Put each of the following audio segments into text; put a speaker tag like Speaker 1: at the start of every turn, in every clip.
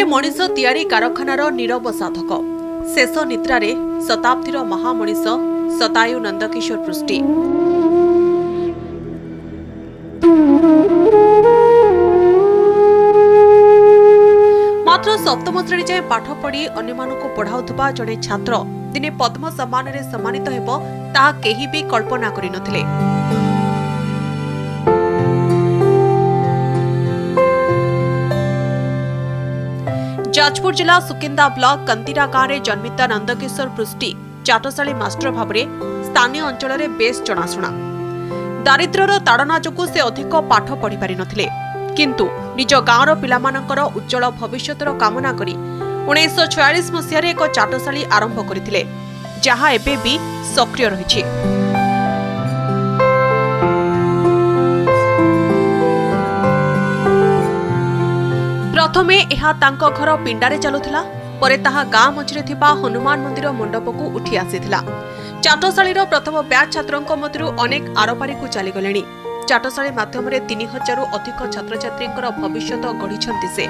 Speaker 1: गोटे मनीष तैयारी कारखानार नीरव साधक शेष निद्रारे शताब्दीर महामनीष शतायु नंदकिशोर पृष्टि। मात्र सप्तम श्रेणी जाए पाठ पढ़ी अन्यमानकु पढ़ाउथबा जड़े छात्र दिने पद्म सम्मान रे सम्मानित हेबो ताहा केही भी कल्पना करि नथिले। जाजपुर जिला सुकिंदा ब्लॉक कंतीरा गाँव में जन्मित नंदकिशोर पृष्टि चाटशाली मास्टर भाव में स्थानीय अंचल में बेस जनाशुना। दारिद्र्यर ताड़ना जोगु से अधिक पाठ पढ़ी पारि नथिले, किंतु निज गाँवर पिलामानंकर उज्जवल भविष्यतर कामना करी 1946 मसीह एक चाटशाली आरंभ करथिले, जहाँ एबे भी सक्रिय रहिछि। प्रथमे एहा तांको घर पिंडारे चलुथिला, परे ताहा गाँ मझिरे थिबा हनुमान मंदिर मंडपकु उठी आसीथिला। चाटशालीर प्रथम बैच छात्रंक मध्यरु अनेक आरपारीकु चली गलेनी। चाटशाली माध्यमरे 3000 रु अधिक छात्र छात्रींकर भविष्यत गढ़िछन्ति से।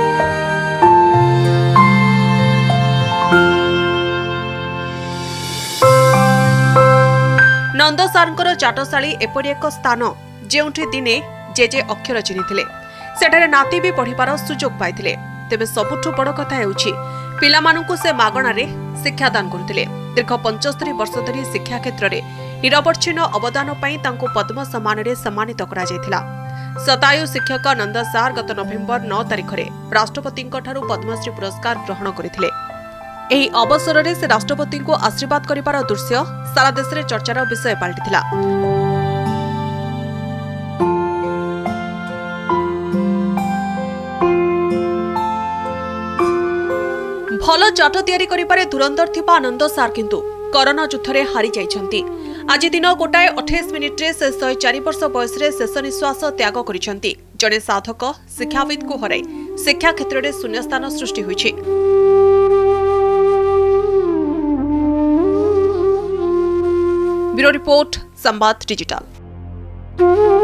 Speaker 1: नंद सारंकर चाटशाली एपरि एक स्थान जेउठी दिने जेजे अक्षर चिन्हिथिले, सेठारे नाती भी पढ़िबार सुजोग पाइथिले। तेबे सबुठु बड़ कथा हेउछि पिलामानंकु से मागणारे शिक्षादान करुथिले। दीर्घ 75 वर्ष धरि शिक्षा क्षेत्र में निरवच्छिन्न अवदान पई तांको पद्म सम्मान रे सम्मानित करा जायथिला। शतायु शिक्षक नंद सार गत नवेम्बर 9 तारिख रे राष्ट्रपतिंक ठारू पद्मश्री पुरस्कार ग्रहण करथिले। एही अवसर रे से राष्ट्रपति को आशीर्वाद करिबार दृश्य सारा देश रे चर्चार विषय पाल्टिथिला। भल चाट तैयारी करिबारे धुरंधर थिबा आनंद सार किंतु कोरोना युद्धरे हारी जाइछन्ति। आज दिन 1:28 मिनिट रे से 104 वर्ष बयस रे शेष निश्वास त्याग करिछन्ति। जड़े साधक शिक्षाविद को हराई शिक्षा क्षेत्र में शून्यस्थान सृष्टि होइछि। Bureau report Sambad digital.